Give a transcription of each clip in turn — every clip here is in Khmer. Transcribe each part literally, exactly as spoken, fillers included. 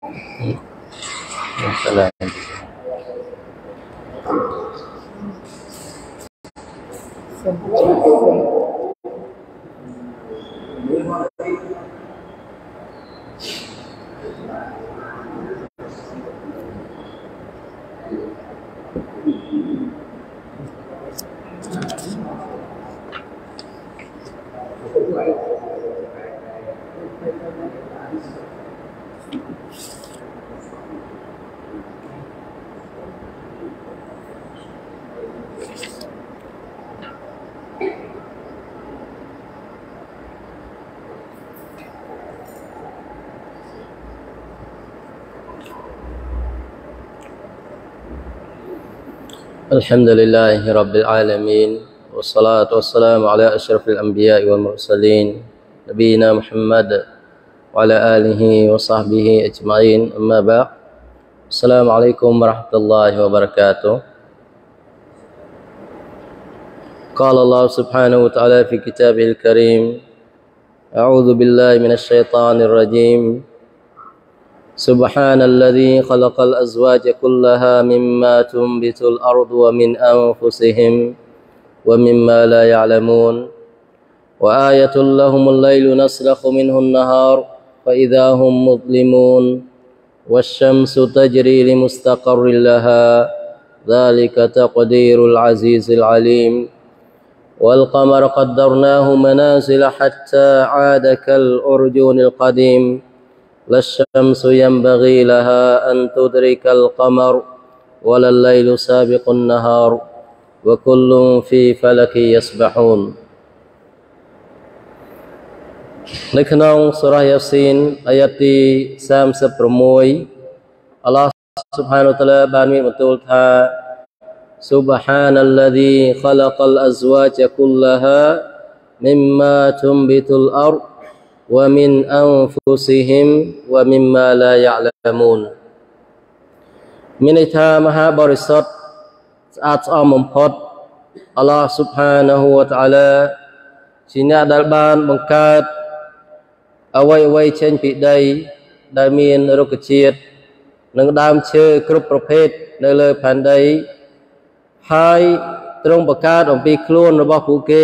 Salam. الحمد لله رب العالمين والصلاة والسلام على أشرف الأنبياء والمرسلين نبينا محمد وعلى آله وصحبه أجمعين أما بعد السلام عليكم ورحمة الله وبركاته قال الله سبحانه وتعالى في كتابه الكريم أعوذ بالله من الشيطان الرجيم سبحان الذي خلق الأزواج كلها مما تنبت الأرض ومن أنفسهم ومما لا يعلمون وآية لهم الليل نسلخ منه النهار فإذا هم مظلمون والشمس تجري لمستقر لها ذلك تقدير العزيز العليم والقمر قدرناه منازل حتى عاد كالأرجون القديم لا الشمس ينبغي لها أن تدرك القمر ولا الليل سابق النهار وكل في فلك يسبحون ในក្នុងសូរ៉ាយ៉ាស៊ីនអាយ៉ាតទីសាមសិបប្រាំមួយអល់ឡោះស៊ុបហានូវតាឡាបានមានបន្ទូលថា سبحان الذي خلق الأزواج كلها مما تنبت الأرض ومن أنفسهم ومما لا يعلمون មានន័យថាមហាបរិសុទ្ធស្អាតស្អំបំផុតអល់ឡោះស៊ុបហានាហ៊ូវតាអាឡាជាអ្នកដែលបានបង្កើតអ្វីអ្វីចេញពីដីដែលមានរុក្ខជាតិនិងដើមឈើគ្រប់ប្រភេទនៅលើផែនដីហើយទ្រង់បង្កើតអំពីខ្លួនរបស់ពួកគេ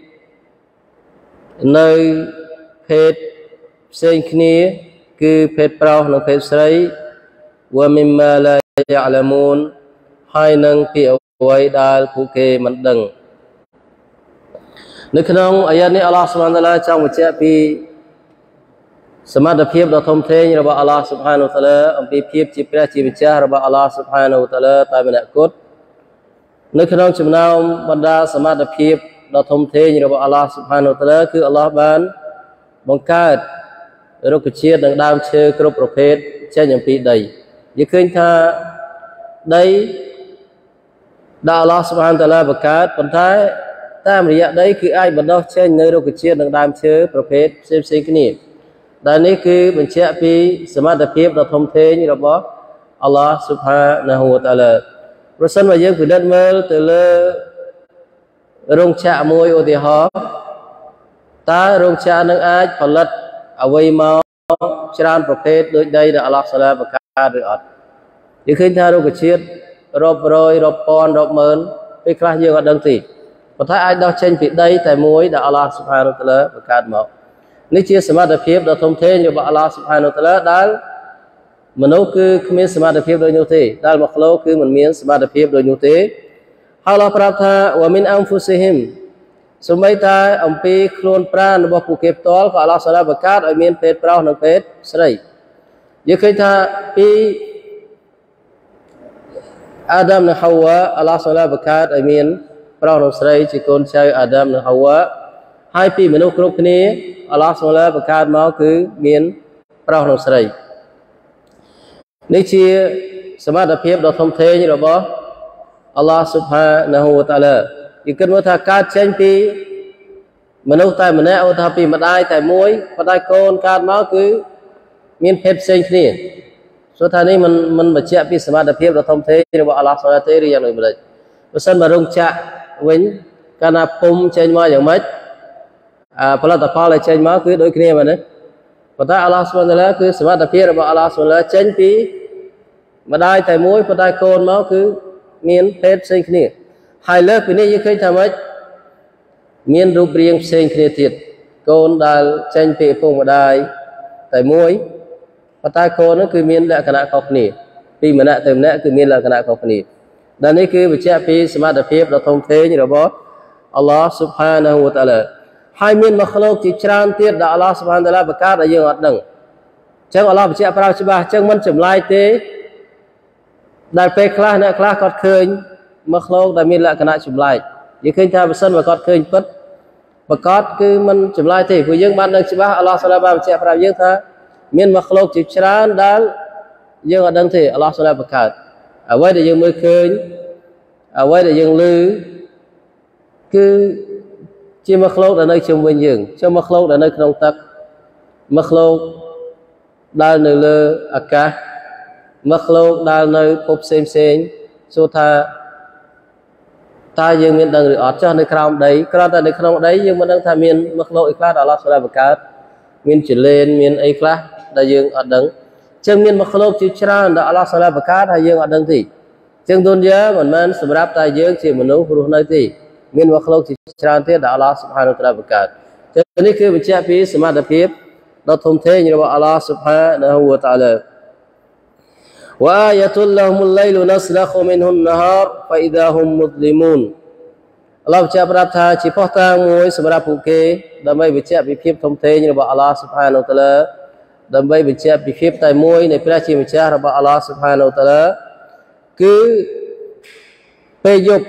នៅភេទផ្សេងគ្នាគឺភេទប្រុសនិងភេទស្រីវមីម៉ាឡាយ៉ាឡាមូនហើយនឹងពីអ្វីដែលពួកគេមិនដឹងនៅក្នុងអាយ៉ាតនេះអល់ឡោះស៊ុបហានតាឡាចង់បញ្ជាក់ពីសមត្ថភាពដ៏ធំធេងរបស់អល់ឡោះស៊ុបហានូវតាឡាអំពីភាពជាព្រះជាម្ចាស់របស់អល់ឡោះស៊ុបហានូវតាឡាតែម្នាក់គត់នៅក្នុងចំណោមបណ្ដាសមត្ថភាពដ៏ធំធេងរបស់អល់ឡោះស៊ុបហានូវតាឡាគឺអល់ឡោះបានបង្កើតរុក្ខជាតិនិងដើមឈើគ្រប់ប្រភេទចេញអំពីដីយើងឃើញថាដីដែលអល់ឡោះស៊ុបហានតាឡាបង្កើតប៉ុន្តែតាមរយៈដីគឺអាចបណ្ដុះចេញនៅរុក្ខជាតិនិងដើមឈើប្រភេទផ្សេងផ្សេងគ្នាដែលនេះគឺបញ្ជាក់ពីសមត្ថភាពដ៏ធំធេងរបស់អល់ឡោះស៊ុបហានាហ៊ូវតាឡាប្រសិនបើយើងពិនិត្យមើលទៅលើរោងចក្រមួយឧទាហរណ៍តើរោងចក្រនឹងអាចផលិតអ្វីមកច្រើនប្រភេទដូចដីដែលអល់ឡោះតាឡាបង្កើតឬអត់យើងឃើញថារុក្ខជាតិរាប់រយរាប់ពាន់រាប់ម៉ឺនពេលខ្លះយើងអត់ដឹងទេប៉ុន្តែអាចដោះចេញពីដីតែមួយដែលអល់ឡោះស៊ុបហានូវតាឡាបង្កើតមកនេះជាសមត្ថភាពដ៏ធំធេងរបស់អល់ឡោះស៊ុបហានូវតាឡាដែលមនុស្សគឺគ្មានសមត្ថភាពដូចនោះទេដែលមកក្លោគឺមិនមានសមត្ថភាពដូចនោះទេហើយអល់ឡោះប្រាប់ថាវ៉ាមីនអ៊ំហ្វូស៊ីហ៊ីមសូម្បីតែអំពីខ្លួនប្រាណរបស់ពួកគេផ្ទាល់ក៏អល់ឡោះតាឡាបង្កើតឲ្យមានភេទប្រុសនិងភេទស្រីយើងឃើញថាពីអាដាមនិងហាវ៉ាអល់ឡោះតាឡាបង្កើតឲ្យមានប្រុសនិងស្រីជាកូនចៅអាដាមនិងហាវ៉ាហើយពីមនុស្សគ្រប់គ្នាអល់ឡោះតាឡាបង្កើតមកគឺមានប្រុសនិងស្រីនេះជាសមត្ថភាពដ៏ធំធេងរបស់អល់ឡោះស៊ុបហានាហ៊ូវតាអាឡាយើងគិតមើលថាកើតចេញពីមនុស្សតែម្នាក់ឧទាហរណ៍ពីម្ដាយតែមួយប៉ុន្តែកូនកើតមកគឺមានភេទផ្សេងគ្នាព្រោះថានេះมันมันបញ្ជាក់ពីសមត្ថភាពដ៏ធំធេងរបស់អល់ឡោះស៊ុបហានទេឬយ៉ាងដូចម្ដេចបើសិនមករោងចក្រវិញកាលណាពុំចេញមកយ៉ាងម៉េចផលិតផលដែលចេញមកគឺដូចគ្នាមែនទេប៉ុន្តែអល់ឡោះស៊ុបហានតាឡាគឺសមត្ថភាពរបស់អល់ឡោះស៊ុបហានតាឡាចេញពីម្ដាយតែមួយប៉ុន្តែកូនមកគឺមានភេទផ្សេងគ្នាហើយលើសពីនេះយើងឃើញថាម៉េចមានរូបរាងផ្សេងគ្នាទៀតកូនដែលចេញពីឪពុកម្ដាយតែមួយប៉ុន្តែកូននោះគឺមានលក្ខណៈខុសគ្នាពីម្នាក់ទៅម្នាក់គឺមានលក្ខណៈខុសគ្នាដែលនេះគឺបញ្ជាក់ពីសមត្ថភាពដ៏ធំធេងរបស់អល់ឡោះស៊ុបហានាហ៊ូវតាអាឡាហើយមានមកលោកជាច្រើនទៀតដែលអល់ឡោះស៊ុបហានតាឡាបង្កើតឲ្យយើងអត់ដឹងអញ្ចឹងអល់ឡោះបញ្ជាក់ប្រាប់ច្បាស់អញ្ចឹងមិនចម្លែកទេដែលពេលខ្លះអ្នកខ្លះគាត់ឃើញមកលោកដែលមានលក្ខណៈចម្លែកយើងឃើញថាបើសិនមកគាត់ឃើញពិតប្រកាសគឺមិនចម្លែកទេព្រោះយើងបានដឹងច្បាស់អល់ឡោះស៊ុបហានតាឡាបានបញ្ជាក់ប្រាប់យើងថាមានមកលោកជាច្រើនដែលយើងអត់ដឹងទេអល់ឡោះស៊ុបហានតាឡាបង្កើតអ្វីដែលយើងមើលឃើញអ្វីដែលយើងឮគឺជាមកលោកដែលនៅជុំវិញយើងជាមកលោកដែលនៅក្នុងទឹកមកលោកដែលនៅលើអាកាសមកលោកដែលនៅភពផ្សេងផ្សេងសួរថាតើយើងមានដឹងឬអត់ចុះនៅក្រោមដីគ្រាន់តែនៅក្នុងដីយើងមិនដឹងថាមានមកលោកអីខ្លះដែលអល់ឡោះស៊ុបហានតាឡាបង្កើតមានចលែនមានអីខ្លះដែលយើងអត់ដឹងចឹងមានមកលោកជាច្រើនដែលអល់ឡោះស៊ុបហានតាឡាបង្កើតហើយយើងអត់ដឹងទេចឹងទុនយ៉ាមិនមែនសម្រាប់តែយើងជាមនុស្សរស់នៅទេមានមកលោកជាច្រើនទៀតដែលអល់ឡោះស៊ុបហានតាឡាបង្កើតចឹងនេះគឺបញ្ជាក់ពីសមត្ថភាពដ៏ធំធេងរបស់អល់ឡោះស៊ុបហានាហ៊ូវតាអាឡាوآية لهم الليل نسلخ منه النهار فإذا هم مظلمون អល់ឡោះបញ្ជាក់ប្រាប់ថាជាផុសតាងមួយសម្រាប់ពួកគេដើម្បីបញ្ជាក់ពីភាពធំធេងរបស់អល់ឡោះស៊ុបហានាតាឡាដើម្បីបញ្ជាក់ពីភាពតែមួយនៃព្រះជាម្ចាស់របស់អល់ឡោះស៊ុបហានាតាឡាគឺពេលយប់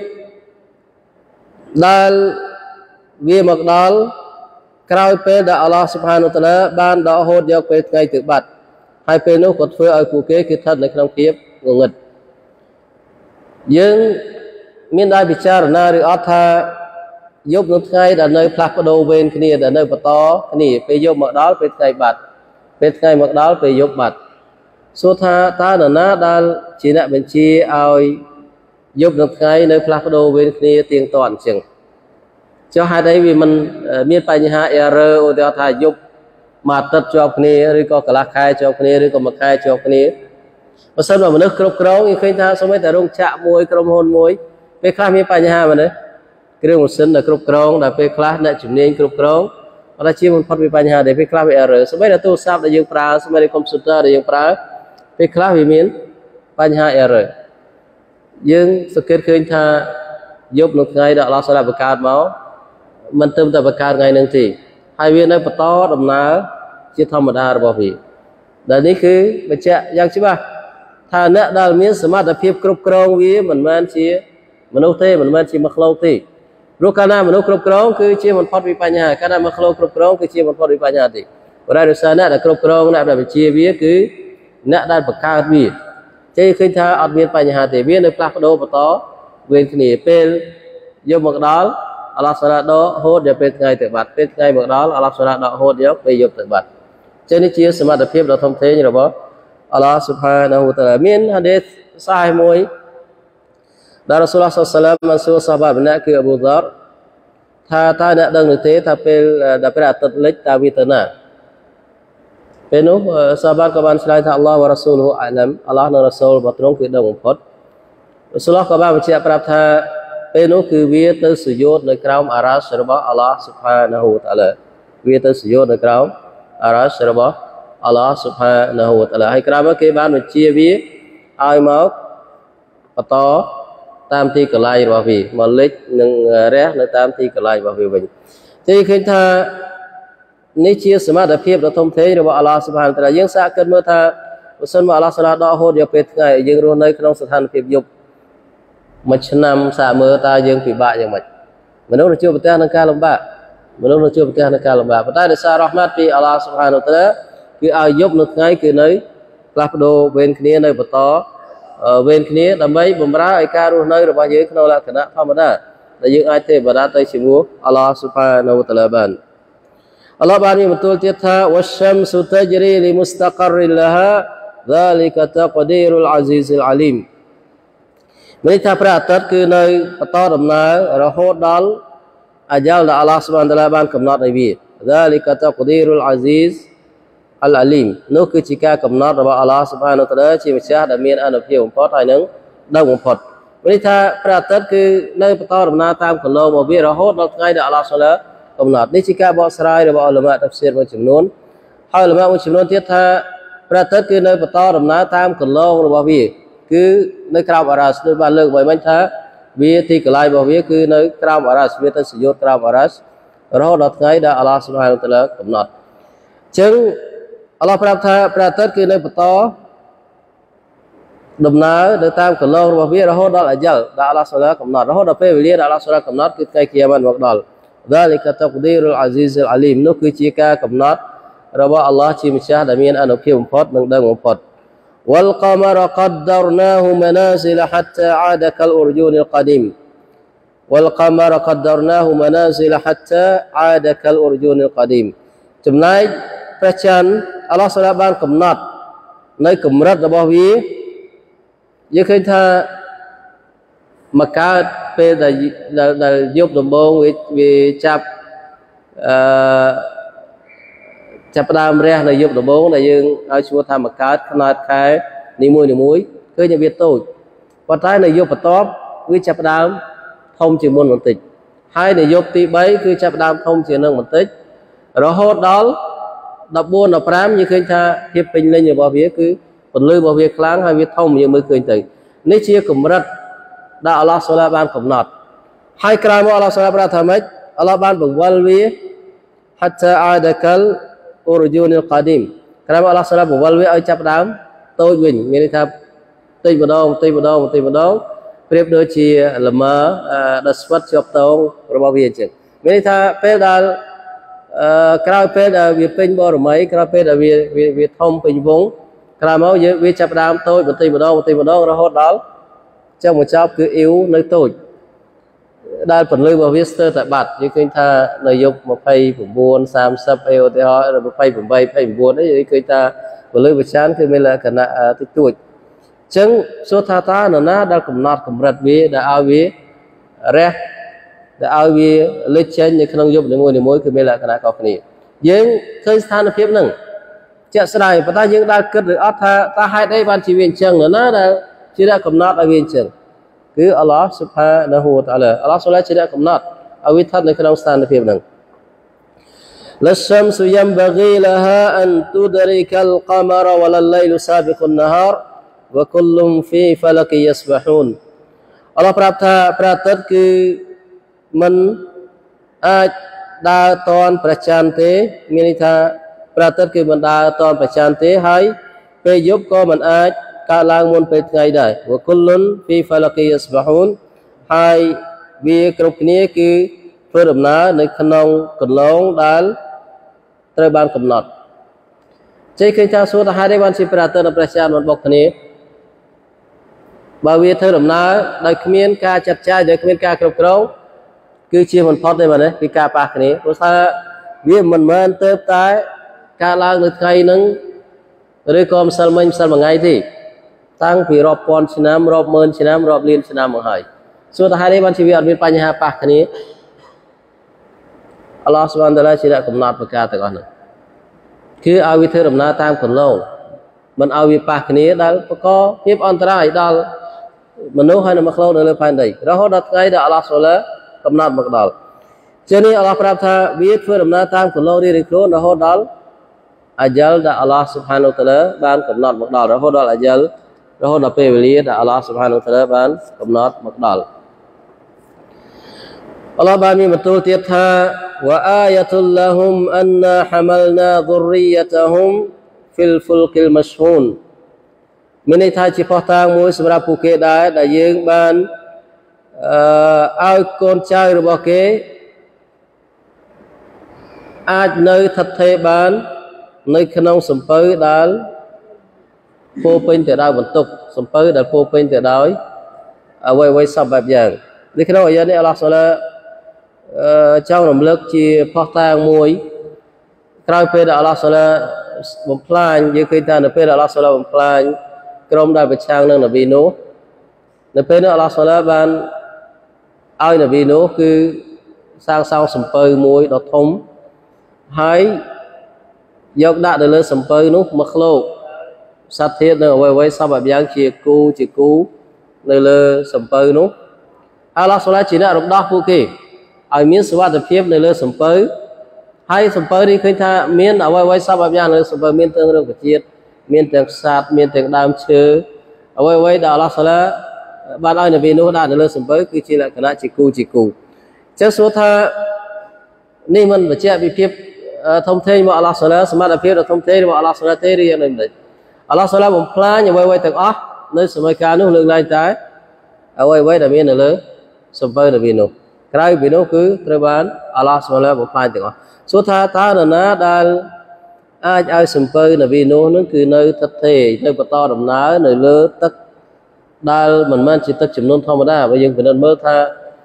ដែលវាមកដល់ក្រោយពេលដែលអល់ឡោះស៊ុបហានាតាឡាបានដកហូតយកពេលថ្ងៃទៅបាត់ហើយពេលនោះក៏ធ្វើឲ្យពួកគេគឺស្ថិតនៅក្នុងភាពងងឹតយើងមានដែរពិចារណាឬអត់ថាយប់និងថ្ងៃដែលនៅផ្លាស់ប្ដូរវេនគ្នាដែលនៅបន្តគ្នាពេលយប់មកដល់ពេលថ្ងៃបាត់ពេលថ្ងៃមកដល់ពេលយប់បាត់សួរថាតើនរណាដែលជាអ្នកបញ្ជាឲ្យយប់និងថ្ងៃនៅផ្លាស់ប្ដូរវេនគ្នាទៀងទាត់អញ្ចឹងចុះហេតុអីវាមិនមានបញ្ហា error ឧទាហរណ៍ថាយប់មួយអាទិត្យជាប់គ្នាឬក៏កន្លះខែជាប់គ្នាឬក៏មួយខែជាប់គ្នាបើសិនមកមនុស្សគ្រប់គ្រងយើងឃើញថាសូម្បីតែរោងចក្រមួយក្រុមហ៊ុនមួយពេលខ្លះមានបញ្ហាមែនទេគ្រឿងម៉ាស៊ីនដែលគ្រប់គ្រងដែលពេលខ្លះអ្នកជំនាញគ្រប់គ្រងប៉ុន្តែជាមិនផុតពីបញ្ហាដែលពេលខ្លះវា error សូម្បីតែទូរស័ព្ទដែលយើងប្រើសូម្បីតែ computer ដែលយើងប្រើពេលខ្លះវាមានបញ្ហា error យើងសង្កេតឃើញថាយប់និងថ្ងៃដែលអល់ឡោះស៊ុបហានតាឡាបង្កើតមកមិនត្រឹមតែបង្កើតថ្ងៃនឹងទេហើយវានៅបន្តដំណើរជាធម្មតារបស់វាដែលនេះគឺបញ្ជាក់យ៉ាងច្បាស់ថាអ្នកដែលមានសមត្ថភាពគ្រប់គ្រងវាមិនមែនជាមនុស្សទេមិនមែនជាមកលោកទេព្រោះកាលណាមនុស្សគ្រប់គ្រងគឺជាមិនផុតពីបញ្ហាកាលណាមកលោកគ្រប់គ្រងគឺជាមិនផុតពីបញ្ហាទេប៉ុន្តែដោយសារអ្នកដែលគ្រប់គ្រងអ្នកដែលបញ្ជាវាគឺអ្នកដែលបង្កើតវាចេះឃើញថាអត់មានបញ្ហាទេវានៅផ្លាស់ប្ដូរបន្តវេនគ្នាពេលយកមកដល់អល់ឡោះស៊ុបហានតាឡាដកហូតយកពេលថ្ងៃទៅបាត់ពេលថ្ងៃមកដល់អល់ឡោះស៊ុបហានតាឡាដកហូតយកពេលយប់ទៅបាត់ចឹងនេះជាសមត្ថភាពដ៏ធំធេងរបស់អល់ឡោះស៊ុបហានាហ៊ូវតាអាឡាមានហាឌីសសាហេមួយដែលរ៉ាស៊ូលឡោះសល្លឡោះអាឡៃហ៊ីវសល្លាមបានសួរសាហាបម្នាក់គឺអប៊ូហ្សរថាតើអ្នកដឹងឬទេថាពេលដែលព្រះអាទិត្យលិចតើវាទៅណាពេលនោះសាហាបក៏បានឆ្លើយថាអល់ឡោះវ៉ារ៉ាស៊ូលហ៊ូអាឡាមអល់ឡោះនិងរ៉ាស៊ូលរបស់ទ្រង់គឺដឹងបំផុតរ៉ាស៊ូលឡោះក៏បានបញ្ជាក់ប្រាប់ថាពេលនោះគឺវាទៅសុយោតនៅក្រោមអារ៉ាសរបស់អល់ឡោះស៊ុបហានាហ៊ូវតាអាឡាវាទៅសុយោតនៅក្រោមអារ៉ាសរបស់អល់ឡោះស៊ុបហានាហ៊ូវតាអាឡាហើយក្រោយមកគេបានបញ្ជាវាឲ្យមកបន្តតាមទីកន្លែងរបស់វាមកលិចនិងរះនៅតាមទីកន្លែងរបស់វាវិញទីឃើញថានេះជាសមត្ថភាពដ៏ធំធេងរបស់អល់ឡោះស៊ុបហានតាអាឡាយើងសាកគិតមើលថាបើសិនមកអល់ឡោះស៊ុបហានដកហូតយកពេលថ្ងៃយើងរស់នៅក្នុងស្ថានភាពយប់មួយឆ្នាំសាកមើលតើយើងពិបាកយ៉ាងម៉េចមនុស្សនឹងជួបប្រទះនឹងការលំបាកមនុស្សនឹងជួបប្រទះនឹងការលំបាកប៉ុន្តែដោយសាររ៉ហ្មាត់ពីអល់ឡោះស៊ុបហានតាអាឡាគឺឲ្យយប់និងថ្ងៃគឺនៅផ្លាស់ប្ដូរវេនគ្នានៅបន្តវេនគ្នាដើម្បីបំរើឲ្យការរស់នៅរបស់យើងក្នុងលក្ខណៈធម្មតាដែលយើងអាចទេវតាទៅជាមួយអល់ឡោះស៊ុបហានាហ៊ូវតាអាឡាបានអល់ឡោះបានមានបន្ទូលទៀតថាវ៉ាស្សាំស៊ុតជ្រីលីមុស្ត័ករលហា ذلك تقدير العزيز العليم មានថាព្រះអាទិត្យគឺនៅបន្តដំណើររហូតដល់អាយ៉ាលដែលអល់ឡោះស៊ុបហានតាអាឡាបានកំណត់ឲ្យវា ذلك تقدير العزيز อัลอาลีมนู้คือจิกากำนัดระบาอัลลอฮฺสุบฮานุตะอาลาชีวิตชาดามีนอันเพียงพอไทยนึงได้บุญพอดวันนี้ถ้าประตัดคือในประตอรำนาตามคนโลมาวิเราโหดเราไงเดอัลลอฮฺสุลละกำนัดนี่จิกาบอกสลายระบาอัลลอฮฺตัฟซีรมาจำนวนให้อัลลอฮฺมาจำนวนที่ถ้าประตัดคือในประตอรำนาตามคนโลระบาวิคือในคราวอาราสในบ้านเลิกไว้มันถ้าวิธีกลายบอกวิคือในคราวอาราสวิธีสยดคราวอาราสเราโหดเราไงเดอัลลอฮฺสุบฮานุตะอาลากำนัดจึงอัลลอฮฺประทานประทานคือในประตอดำนาเดินตามกันลองระเบียเราโหดอัลจัลดาอัลลอฮฺสุลต่านกำนัดเราโหดเปรียดอัลลอฮฺสุลต่านกำนัดคือใกล้เคียมันวักดัลดาลิกะตักดีรุลอาซิซอัลอาลีมนั่นคือจิกากำนัดระบาอัลลอฮฺชีมิชาดามีนอันเพียงพอดหนึ่งดังพอดวัลกามะรกัดดารนาฮุมนาซิลฮัตตาอาดะกัลอุรจูนิลกดีมวัลกามะรกัดดารนาฮุมนาซิลฮัตตาอาดะกัลอุรจูนิลกดีมจำนายประชันอัลลอฮฺสุลต่านกำนัดในกำรัดระบาวิยังเคยท่ามากาเป็นได้ได้ยกดมบงวิวิจับจับดามเรียในยกดมบงในยังเอาชัวทำมากาขนาดแค่นิมุยนิมุยเคยยังเบียดโต้พอท้ายในยกปตอบวิจับดามทงจีมุนมันติดให้ในยกตีใบคือจับดามทงจีนึงมันติดเราโหดดอลดับบัวดับพรามยังเคยท่าเทียบเป็นเลยอย่างบ่าวเบี้ยคือผลลือบวิคลางให้วิทองยังไม่เคยถึงนี่เชื่อกลุ่มรัฐได้อัลลอฮฺสุลต่านกำหนดให้กลายว่าอัลลอฮฺสุลต่านทำไมอัลลอฮฺบ้านบอกวัลวีฮัตตาอาดะกัลอุรจูนิลกาดิมกลายว่าอัลลอฮฺสุลต่านบอกวัลวีเอาจับดามโต้วิ่งมีนิทานตีบดองตีบดองตีบดองเปรียบโดยเชี่ยละมาดัสวัตชอบตองระบอบเวียนจึงมีนิทานเป็นดาลกลายเป็นวิเป็นบอร์ไมกลายเป็นวิวิวิทองเป็นวงกลายมาวิจับดามโต้บตีบดองตีบดองเราโหดดอลเจ้าหมดชอบคืออิวในโต้ได้ผลเลยว่าวิสเตอร์แต่บัตรยังเคยท่านายกมาไปผมบวนสามสับเอลเดียวมาไปผมไปไปผมบวนนี่ยังเคยท่าผลเลยว่าฉันคือไม่ละขณะติดตัวจึงสุดท้ายท่านน่ะได้กำนัดกำรัดวิได้เอาวิเร่ได้เอาวิเล็กเช่นในขนมยุบในมวยในมวยคือไม่ละขณะกอกนี้ยังเคยสถานเพียบหนึ่งจะสลายปัตตายังได้เกิดหรืออัตตาตาให้ได้บันชีวินเชิงน่ะได้ที่ได้กำนัดเอาวินเชิงคืออัลลอฮฺ سبحانه และ تعالى อัลลอฮฺสุลต่านจะกำนัดเอาวิทัศน์ในขนมสถานเพียบหนึ่งละชัมสุยัมบะกีละฮาอันตุดริกัลกามะรวะลัลไลลุซาบิกุนนะฮารวะคุลลุมฟีฟะลักยัสบะฮูนอัลลอฮฺปรับท่าปรับตัดคือมันอาจดาตอนประชันเตมีนิทาปรับตัดคือมันดาตอนประชันเตให้ไปยุบก็มันอาจกาลางมนไปไงได้ว่าคุลลุนฟีฟาลักียัสบะฮูนให้วิกรุปนี้คือเพื่อดำน้าในขนมกลองดัลตระบานกำหนดใจเคยจะสู้ทหารในวันสิบราตรประชาชนบอกนี้บ่าวเธอดำน้าได้ขมิ้นการจัดจ่ายได้ขมิ้นการกรุบกรองคือเชื่อมันพอดได้ไหมเนี่ยคือการปากนี้เพราะถ้าวิมันมันเติบโตการลางในไทยนั้นหรือความสัลมันสัลมันไงที่ตั้งปีรอบปอนชนะรอบเมินชนะรอบเลียนชนะมาให้ส่วนทหารในวันชีวิตมีปัญหาปากนี้อัลลอฮฺสุบฮานะฮูวะตะอาลาชี้ได้กำหนดประกาศแต่ก่อนคือเอาวิธีดำน้าตามคนโลกมันเอาวิปากนี้ได้ประกอบเพียบอันตรายได้มนุษย์ให้นำมาเข้าในเรื่องภายในเราเขาดัดไงได้อัลลอฮฺสุบฮานะฮูวะตะอาลากำหนดมาได้เช่นนี้อัลลอฮฺปรับท่าวิธีดำน้าตามคนโลกที่ริโคลเราเขาดัลอาจัลได้อัลลอฮฺสุบฮานะฮูวะตะอาลาบ้านกำหนดมาได้เราเขาดัลอาจัลเราเขาดับเปรียดอัลลอฮฺ سبحانه และ تعالى บ้านกำหนดมักดัลอัลลอฮฺบ้านมีมาตูเทียบท่าว่าอายะตุลละฮุมอันนาฮะมัลนาซุรริยะตะฮุมฟิลฟุลกิลมัชฮูนมีในท่าที่พอทางมวยสำหรับผู้เกได้ได้ยิงบ้านเอาคนใจหรือบอกเกอาจในทัดเทบ้านในขนมสมเปย์ดัลโพเป็นแต่ดาวบนตุกสมเปย์ดัลโพเป็นแต่ดาวเอาไว้ไว้สับแบบอย่างในขณะอย่างนี้อัลลอฮฺสุลเจ้าหนุ่มเลิกที่พอทางมวยกลายเป็นอัลลอฮฺสุลบ่มพลานยังเคยทานในเป็นอัลลอฮฺสุลบ่มพลานกรมได้ไปช่างนั่งนบีนูในเป็นอัลลอฮฺสุลบันเอานบีนูคือสร้างสร้างสมเปย์มวยดอกทมให้យកដាក់ទៅលើសំពៅនោះមកឃ្លោកសត្វធាតុនៅអ្វីអ្វីសពយ៉ាងជាគូជាគូនៅលើសំពៅនោះអាឡោះសូឡាជាអ្នករំដោះពួកគេឲ្យមានសុវត្ថិភាពនៅលើសំពៅហើយសំពៅនេះឃើញថាមានអ្វីអ្វីសពយ៉ាងនៅលើសំពៅមានទាំងរុក្ខជាតិមានទាំងសត្វមានទាំងដើមឈើអ្វីអ្វីដែលអាឡោះសូឡាបានឲ្យនប៊ីនោះដាក់នៅលើសំពៅគឺជាលក្ខណៈជាគូជាគូចឹងសួរថានេះមិនបញ្ជាក់ពីភាពធំធេងរបស់អាឡោះសូឡាសមត្ថភាពដ៏ធំធេងរបស់អាឡោះសូឡាទេឬយ៉ាងណាអាឡោះសូឡាបំផ្លាញអ្វីអ្វីទាំងអស់នៅសម័យកាលនោះលើកឡើងតែអ្វីអ្វីដែលមាននៅលើសំពៅនប៊ីនោះក្រៅពីនោះគឺត្រូវបានអាឡោះសូឡាបំផ្លាញទាំងអស់សួរថាតើនរណាដែលអាចឲ្យសំពៅនប៊ីនោះនឹងគឺនៅថិតថេរនៅបន្តដំណើរនៅលើទឹកដែលមិនមែនជាទឹកចំនួនធម្មតាបើយើងពិនិត្យមើលថា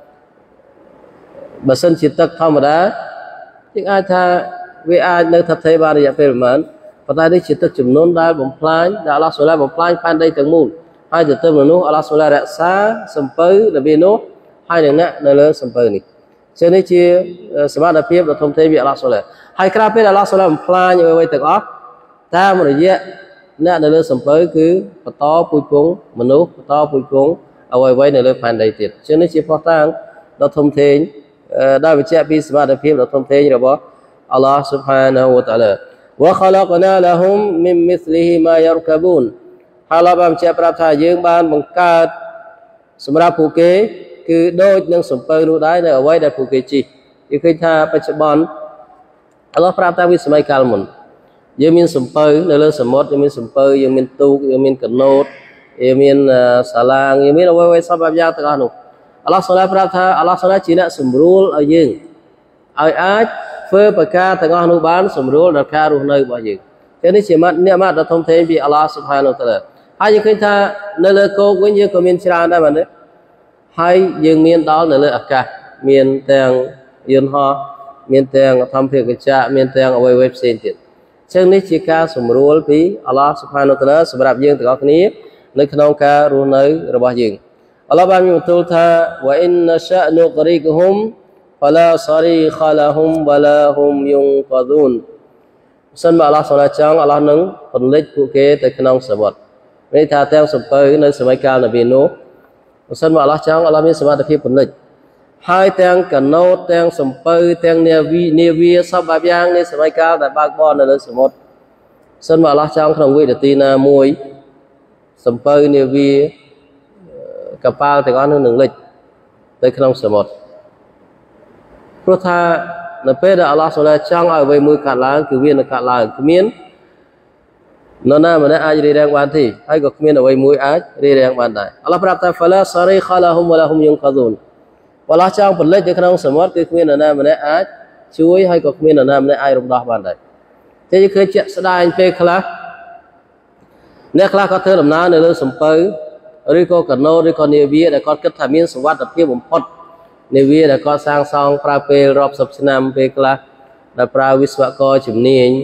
បើសិនជាទឹកធម្មតាយើងអាចថាវាអាចនៅថិតថេរបានរយៈពេលប្រហែលប៉ុន្តែនេះជាទឹកចំនួនដែលបំផ្លាញដែលអាឡោះសូឡាបំផ្លាញផែនដីទាំងមូលហើយទៅទៅមនុស្សអាឡោះសូឡារក្សាសំពៅនប៊ីនោះហើយនឹងអ្នកនៅលើសំពៅនេះចឹងនេះជាសមត្ថភាពដ៏ធំធេងពីអាឡោះសូឡាហើយក្រៅពីអាឡោះសូឡាបំផ្លាញអ្វីៗទាំងអស់តាមរយៈអ្នកនៅលើសំពៅគឺបន្តពូជពងមនុស្សបន្តពូជពងអ្វីៗនៅលើផែនដីទៀតចឹងនេះជាផុសតាងដ៏ធំធេងដែលបញ្ជាក់ពីសមត្ថភាពដ៏ធំធេងរបស់អាឡោះ سبحانه และ تعالى وخلقنا لهم من مثله ما يركبون ហើយเราបានបញ្ជាក់ប្រាប់ថាយើងបានបង្កើតសម្រាប់ពួកគេគឺដូចនឹងសំពៅនោះដែរនៅអ្វីដែលពួកគេជិះយើងឃើញថាបច្ចុប្បន្នអាឡោះប្រាប់តាំងពីសម័យកាលមុនយើងមានសំពៅនៅលើសមុទ្រយើងមានសំពៅយើងមានទូកយើងមានកណូតយើងមានសាឡាងយើងមានអ្វីៗសពបែបយ៉ាងទាំងអស់នោះអាឡោះសូឡាប្រាប់ថាអាឡោះសូឡាជាអ្នកសម្រួលឲ្យយើងឲ្យអាចធ្វើប្រការទាំងអស់នោះបានសម្រួលដល់ការរស់នៅរបស់យើងចឹងនេះជាអ្នកម៉ាត់ដ៏ធំធេងពីអាឡោះ سبحانه และ تعالى ហើយយើងឃើញថានៅលើគោកវិញយើងក៏មានច្រើនដែរបាទនេះហើយយើងមានដល់នៅលើអាកាសមានទាំងយន្តហោះមានទាំងធម្មភាគកញ្ចក់មានទាំងអ្វីៗផ្សេងទៀតចឹងនេះជាការសម្រួលពីអាឡោះ سبحانه และ تعالى សម្រាប់យើងទាំងអស់គ្នានៅក្នុងការរស់នៅរបស់យើងអាឡោះបានមានបន្ទូលថា wa inna sha'nu qariquhum fala sarikha lahum wala hum yunqadun សិនបើអាឡោះសូឡាចង់អាឡោះនឹងពន្លិចពួកគេទៅក្នុងសមុទ្រនេះថាទាំងសំពៅនៅសម័យកាលនប៊ីនូបើសិនបើអាឡោះចង់អាឡោះមានសមត្ថភាពពន្លិចហើយទាំងកណូតទាំងសំពៅទាំងនាវីនាវាសពបែបយ៉ាងនៃសម័យកាលដែលបើកបរនៅលើសមុទ្រសិនបើអាឡោះចង់ក្នុងវិនាទីណាមួយសំពៅនាវាកប៉ាល់ទាំងអស់នោះនឹងលិចទៅក្នុងសមុទ្រព្រោះថានៅពេលដែលអាឡោះសូឡាចង់ឲ្យអ្វីមួយកាត់ឡើងគឺវានឹងកាត់ឡើងគ្មាននរណាម្នាក់អាចរារាំងបានទេហើយក៏គ្មានអ្វីមួយអាចរារាំងបានដែរអាឡោះប្រាប់ថា fala sarikha lahum wa lahum yunqadun អាឡោះចង់ផលិតនៅក្នុងសមុទ្រគឺគ្មាននរណាម្នាក់អាចជួយហើយក៏គ្មាននរណាម្នាក់អាចរំដោះបានដែរតែយើងឃើញជាក់ស្ដែងពេលខ្លះអ្នកខ្លះក៏ធ្វើដំណើរនៅលើសំពៅឬក៏កណូតឬក៏នាវាដែលគាត់គិតថាមានសុវត្ថិភាពបំផុតនាវាដែលគាត់សាងសង់ប្រើពេលរាប់សិបឆ្នាំពេលខ្លះដែលប្រើវិស្វករជំនាញ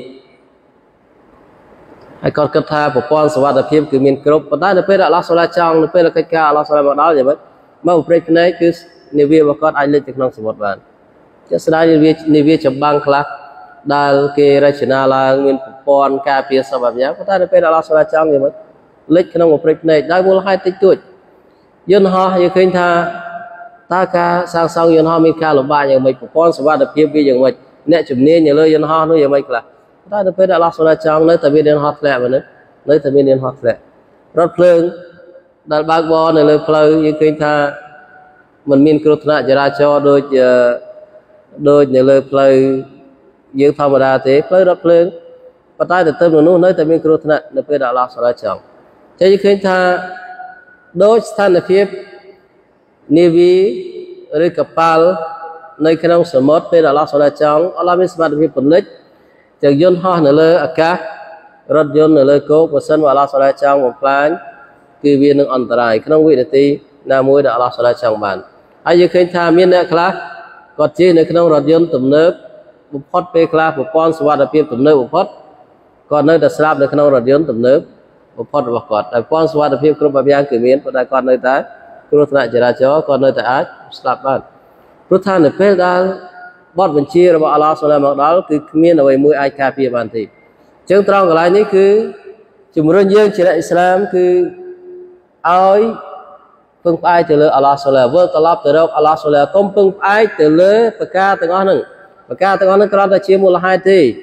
ហើយគាត់គិតថាប្រព័ន្ធសុវត្ថិភាពគឺមានគ្រប់ប៉ុន្តែនៅពេលអាឡោះសូឡាចង់នៅពេលកិច្ចការអាឡោះសូឡាមកដល់យ៉ាងម៉េចមកប្រព្រឹត្តភ្នែកគឺនាវារបស់គាត់អាចលិចទៅក្នុងសមុទ្របានជាក់ស្ដែងនាវានាវាចម្បាំងខ្លះដែលគេរចនាឡើងមានប្រព័ន្ធការពារសពបែបយ៉ាងប៉ុន្តែនៅពេលអាឡោះសូឡាចង់យ៉ាងម៉េចលិចក្នុងប្រព្រឹត្តភ្នែកដោយមូលហេតុតិចតួចយន្តហោះយើងឃើញថាតើការសាងសង់យន្តហោះមានការលំបាកយ៉ាងម៉េចប្រព័ន្ធសុវត្ថិភាពវាយ៉ាងម៉េចអ្នកជំនាញនៅលើយន្តហោះនោះយ៉ាងម៉េចខ្លះតែនៅពេលដែលអាឡោះសូឡាចង់នៅតែមានយន្តហោះធ្លាក់មែនទេនៅតែមានយន្តហោះធ្លាក់រថភ្លើងដែលបើកបរនៅលើផ្លូវយើងឃើញថាมันមានគ្រោះថ្នាក់ចរាចរណ៍ដូចដូចនៅលើផ្លូវយើងធម្មតាទេផ្លូវរថភ្លើងប៉ុន្តែទៅទៅមនុស្សនៅតែមានគ្រោះថ្នាក់នៅពេលដែលអាឡោះសូឡាចង់តែយើងឃើញថាដូចស្ថានភាពនាវីឬកប៉ាល់នៅក្នុងសមុទ្រពេលអាឡោះសូឡាចង់អាឡោះមានសមត្ថភាពពន្លិចទាំងយន្តហោះនៅលើអាកាសរថយន្តនៅលើគោកបើសិនអាឡោះសូឡាចង់បំផ្លាញគឺវានឹងអន្តរាយក្នុងវិនាទីណាមួយដែលអាឡោះសូឡាចង់បានហើយយើងឃើញថាមានអ្នកខ្លះគាត់ជិះនៅក្នុងរថយន្តទំនើបបំផុតពេលខ្លះប្រព័ន្ធសុវត្ថិភាពទំនើបបំផុតគាត់នៅតែស្លាប់នៅក្នុងរថយន្តទំនើបបំផុតរបស់គាត់តែប្រព័ន្ធសុវត្ថិភាពគ្រប់បែបយ៉ាងគឺមានប៉ុន្តែគាត់នៅតែគ្រោះថ្នាក់ចរាចរណ៍គាត់នៅតែអាចស្លាប់បានព្រោះថានៅពេលដែលបទបញ្ជារបស់អាឡោះសូឡាមកដល់គឺគ្មានអ្វីមួយអាចការពារបានទេ Chứng trong cái này cứ chúng mình dương chỉ là Islam cứ ai phương ai từ lời Allah Sula vợ talab từ đâu Allah Sula công phương ai từ lời bậc ca từ ngon nữa bậc ca từ ngon nữa cái đó chia một là hai thì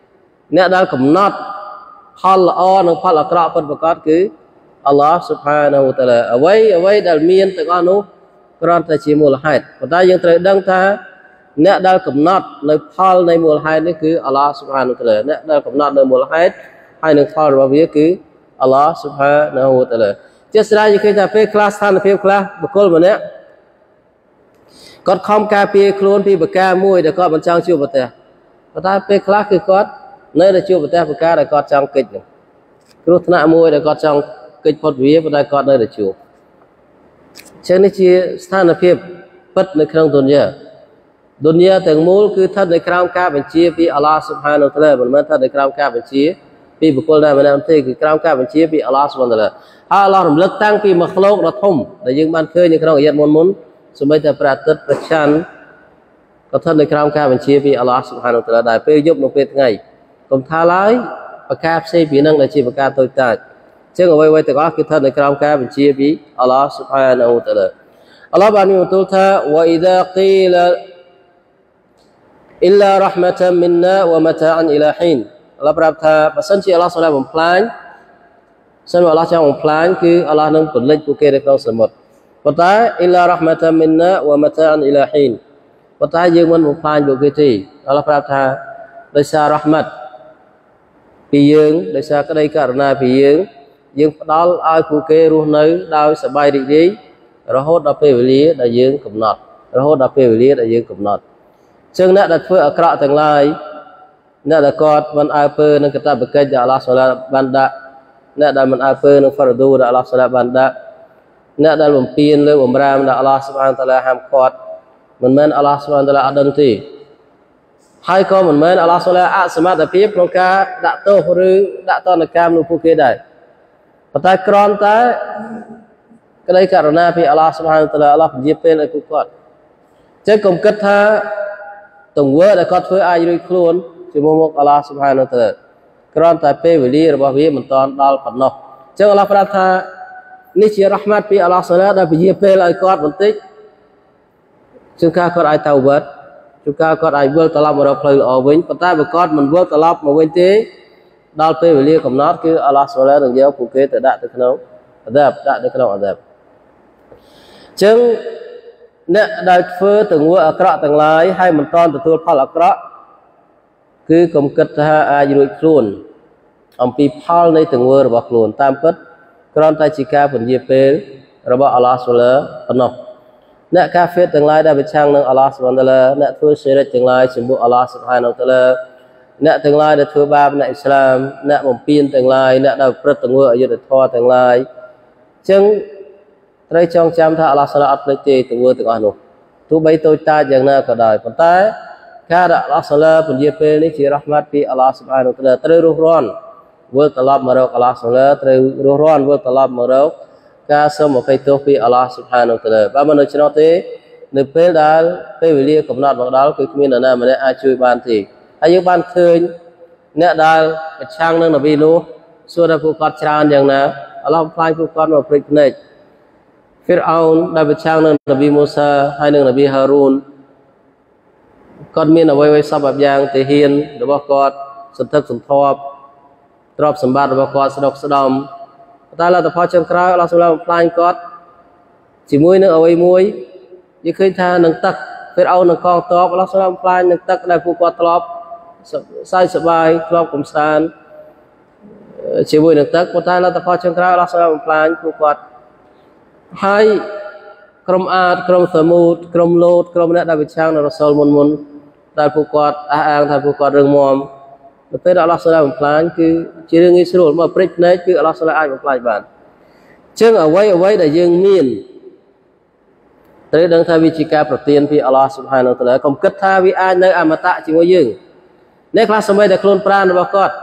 nè đã cầm nát phal onនិងផលអាក្រក់ពិតប្រាកដគឺអល់ឡោះ Subhanahu wa Ta'ala អ្វីអ្វីដែលមានទាំងអស់នោះគ្រាន់តែជាមូលហេតុប៉ុន្តែយើងត្រូវដឹងថាអ្នកដែលកំណត់នៅផលនៃមូលហេតុនេះគឺអល់ឡោះ Subhanahu wa Ta'ala អ្នកដែលកំណត់នៅមូលហេតុហើយនឹងផលរបស់វាគឺអល់ឡោះ Subhanahu wa Ta'ala ជាស្ដាយយើងឃើញថាពេលខ្លះស្ថានភាពខ្លះបុគ្គលម្នាក់គាត់ខំការពារខ្លួនពីបកាមួយដែលគាត់មិនចង់ជួបប្រទះប៉ុន្តែពេលខ្លះគឺគាត់នៅតែជួបប្រទះបកាដែលគាត់ចង់កិច្ចនោះគ្រោះថ្នាក់មួយដែលគាត់ចង់កិច្ចផុតវាប៉ុន្តែគាត់នៅតែជួបចឹងនេះជាស្ថានភាពពិតនៅក្នុងទុនយ៉ាទុនយ៉ាទាំងមូលគឺស្ថិតនៅក្រោមការបញ្ជាពីអល់ឡោះ Subhanahu wa Ta'ala មិនមែនស្ថិតនៅក្រោមការបញ្ជាពីបុគ្គលណាម្នាក់ទេគឺក្រោមការបញ្ជាពីអល់ឡោះ Subhanahu wa Ta'ala ហើយអល់ឡោះរំលឹកតាំងពីមកឃ្លោកដ៏ធំដែលយើងបានឃើញនៅក្នុងអាយ៉ាតមុនមុនសូម្បីតែព្រះអាទិត្យព្រះច័ន្ទក៏ស្ថិតនៅក្រោមការបញ្ជាពីអល់ឡោះ Subhanahu wa Ta'ala ដែរពេលយប់និងពេលថ្ងៃកុំថាឡើយប្រការផ្សេងពីនឹងដែលជាប្រការតូចតាចចឹងអ្វីៗទាំងអស់គឺស្ថិតនៅក្រោមការបញ្ជាពីអល់ឡោះ Subhanahu wa Ta'ala អល់ឡោះបានមានបន្ទូលថាវ៉ាអ៊ីដាគីឡាអ៊ីឡារ៉ហ្មាតាមីនណាវ៉ាម៉ាតាអនអ៊ីឡាហ៊ីនអល់ឡោះប្រាប់ថាបើសិនជាអល់ឡោះសូមបំផ្លាញសិនអល់ឡោះចង់បំផ្លាញគឺអល់ឡោះនឹងពលិចពួកគេនៅក្នុងសមុទ្រប៉ុន្តែអ៊ីឡារ៉ហ្មាតាមីនណាវ៉ាម៉ាតាអនអ៊ីឡាហ៊ីនប៉ុន្តែយើងមិនបំផ្លាញពួកគេទេអល់ឡោះប្រាប់ថាដោយសាររ៉ហ្មាត់ពីយើងដោយសារក្តីករុណាពីយើងយើងផ្ដល់ឲ្យពួកគេរស់នៅដោយសប្បាយរីករាយរហូតដល់ពេលវេលាដែលយើងកំណត់រហូតដល់ពេលវេលាដែលយើងកំណត់ចឹងអ្នកដែលធ្វើអាក្រក់ទាំងឡាយអ្នកដែលគាត់មិនអើពើនឹងកតបកិច្ចដែលអល់ឡោះសូឡាបានដាក់អ្នកដែលមិនអើពើនឹងហ្វារឌូដែលអល់ឡោះសូឡាបានដាក់អ្នកដែលបំពេញលើបំរាមដែលអល់ឡោះស៊ុបហានតាឡាហាមឃាត់មិនមែនអល់ឡោះស៊ុបហានតាឡាអត់ដឹងទេហើយក៏មិនមែនអល់ឡោះសូឡាអសមត្ថភាពក្នុងការដាក់ទោសឬដាក់ទណ្ឌកម្មលើពួកគេដែរប៉ុន្តែគ្រាន់តែក្តីករុណាពីអល់ឡោះស៊ុបហានតាឡាអល់ឡោះពន្យាពេលឲ្យពួកគាត់ចឹងកុំគិតថាទង្វើដែលគាត់ធ្វើអាចរួចខ្លួនជាមួយមុខអល់ឡោះស៊ុបហានតាឡាគ្រាន់តែពេលវេលារបស់វាមិនតាន់ដល់ប៉ុណ្ណោះចឹងអល់ឡោះប្រាប់ថានេះជារ៉ហ្មាត់ពីអល់ឡោះសូឡាដែលពន្យាពេលឲ្យគាត់បន្តិចជួនកាលគាត់អាចតៅបាត់ជួនកាលគាត់អាចវិលត្រឡប់មករកផ្លូវល្អវិញប៉ុន្តែបើគាត់មិនវិលត្រឡប់មកវិញទេដល់ពេលវេលាកំណត់គឺអល់ឡោះសូឡានឹងយកពួកគេទៅដាក់ទៅក្នុងអាដាបដាក់ទៅក្នុងអាដាបចឹងអ្នកដែលធ្វើទង្វើអាក្រក់ទាំងឡាយហើយមិនតាន់ទទួលផលអាក្រក់គឺកុំគិតថាអាចរួចខ្លួនអំពីផលនៃទង្វើរបស់ខ្លួនតាមពិតគ្រាន់តែជាការពន្យាពេលរបស់អល់ឡោះសូឡាប៉ុណ្ណោះអ្នកកាហ្វេរទាំងឡាយដែលប្រឆាំងនឹងអល់ឡោះស៊ុបហានតាឡាអ្នកធ្វើស៊ីរិកទាំងឡាយចំពោះអល់ឡោះស៊ុបហានតាឡាអ្នកទាំងឡាយដែលធ្វើបាបអ្នកអ៊ីស្លាមអ្នកបំពានទាំងឡាយអ្នកដែលប្រព្រឹត្តទង្វើអយុត្តិធម៌ទាំងឡាយអញ្ចឹងត្រូវចងចាំថាអល់ឡោះសូឡាអត់ភ្លេចទេទង្វើទាំងអស់នោះទោះបីតូចតាចយ៉ាងណាក៏ដោយប៉ុន្តែការដែលអល់ឡោះសូឡាពន្យាពេលនេះជារ៉ហ្មាត់ពីអល់ឡោះស៊ុបហានតាឡាត្រូវរស់រានវិលត្រឡប់មករកអល់ឡោះសូឡាត្រូវរស់រានវិលត្រឡប់មករកការសូមអភ័យទោសពីអល់ឡោះស៊ុបហានតាឡាបើមិនដូច្នោះទេនៅពេលដែលពេលវេលាកំណត់មកដល់គឺគ្មាននរណាម្នាក់អាចជួយបានទេហើយយើងបានឃើញអ្នកដែលប្រឆាំងនឹងនប៊ីនូហ៍សួរថាពួកគាត់ច្រើនយ៉ាងណាអល់ឡោះបំផ្លាញពួកគាត់មកព្រិចភ្នែកហ្វីរអោនដែលប្រឆាំងនឹងនប៊ីមូសាហើយនឹងនប៊ីហារូនគាត់មានអ្វីៗសពបែបយ៉ាងទាហានរបស់គាត់សន្ធឹកសន្ធាប់ទ្រព្យសម្បត្តិរបស់គាត់ស្ដុកស្ដំតែលទ្ធផលចុងក្រោយអល់ឡោះសូឡាបំផ្លាញគាត់ជាមួយនឹងអ្វីមួយយើងឃើញថានឹងទឹកហ្វីរអោននឹងកងទ័ពអល់ឡោះសូឡាបំផ្លាញនឹងទឹកដែលពួកគាត់ធ្លាប់សើចសប្បាយធ្លាប់កំសាន្តជាមួយនឹងទឹកប៉ុន្តែលទ្ធផលចុងក្រោយអល់ឡោះសូឡាបំផ្លាញពួកគាត់ហើយក្រុមអាតក្រុមសមូតក្រុមលូតក្រុមអ្នកដែលប្រឆាំងនឹងរ៉ាស៊ូលមុនមុនដែលពួកគាត់អះអាងថាពួកគាត់រឹងមាំនៅពេលដែលអល់ឡោះសូឡាបំផ្លាញគឺជារឿងងាយស្រួលមកព្រិចភ្នែកគឺអល់ឡោះសូឡាអាចបំផ្លាញបានអញ្ចឹងអ្វីអ្វីដែលយើងមានត្រូវដឹងថាវាជាការប្រទានពីអល់ឡោះស៊ុបហានតាឡាកុំគិតថាវាអាចនៅអមតៈជាមួយយើងអ្នកខ្លះសម័យតែខ្លួនប្រាណរបស់គាត់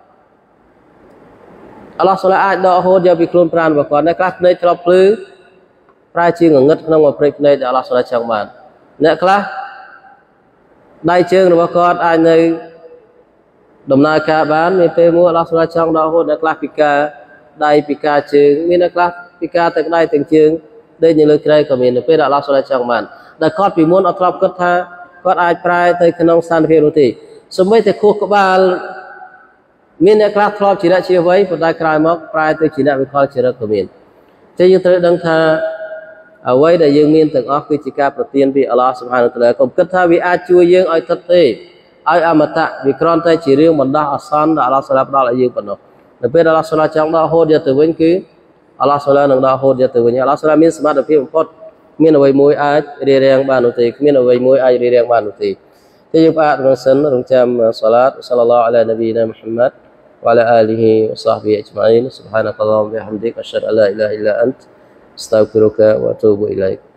អល់ឡោះសូឡាអាចដកហូតយកពីខ្លួនប្រាណរបស់គាត់អ្នកខ្លះភ្នែកធ្លាប់ភ្លឺប្រែជាងងឹតក្នុងមួយព្រិចភ្នែកដែលអល់ឡោះសូឡាចង់បានអ្នកខ្លះដៃជើងរបស់គាត់អាចនៅដំណើរការបានមានពេលមួយអល់ឡោះសម្រាប់ចង់ដល់រហូតដល់ខ្លះពិការដៃពិការជើងមានអ្នកខ្លះពិការទាំងដៃទាំងជើងដេកនៅលើក្រែក៏មានពេលអល់ឡោះសម្រាប់ចង់បានដែលគាត់ពីមុនអត់ធ្លាប់គិតថាគាត់អាចប្រែទៅក្នុងស្ថានភាពនោះទេសូម្បីតែខួរក្បាលមានអ្នកខ្លះធ្លាប់ជាអ្នកជាអ្វីប៉ុន្តែក្រោយមកប្រែទៅជាអ្នកវិកលចរិតក៏មានចឹងយើងត្រូវដឹងថាអ្វីដែលយើងមានទាំងអស់គឺជាការប្រទានពីអល់ឡោះស៊ុបហានវតាអាឡាកុំគិតថាវាអាចជួយយើងឲ្យថិតទេឲ្យអមតៈវាគ្រាន់តែជារឿងបណ្ដោះអាសន្នដែលអល់ឡោះសម្រាប់ដល់ឲ្យយើងប៉ុណ្ណោះនៅពេលអល់ឡោះសម្រាប់ចង់ដល់រហូតយកទៅវិញគឺអល់ឡោះសម្រាប់នឹងដល់រហូតយកទៅវិញអល់ឡោះសម្រាប់មានសមត្ថភាពបំផុតមានអ្វីមួយអាចរារាំងបាននោះទេគ្មានអ្វីមួយអាចរារាំងបាននោះទេតែយើងផ្អាករងសិនរងចាំសាឡាតសល្លឡោះអាឡានប៊ីណាមុហമ്മദ وعلى آله وصحبه أجمعين سبحانك اللهم وبحمدك أشهد أن لا إله إلا أنت أستغفرك وأتوب إليك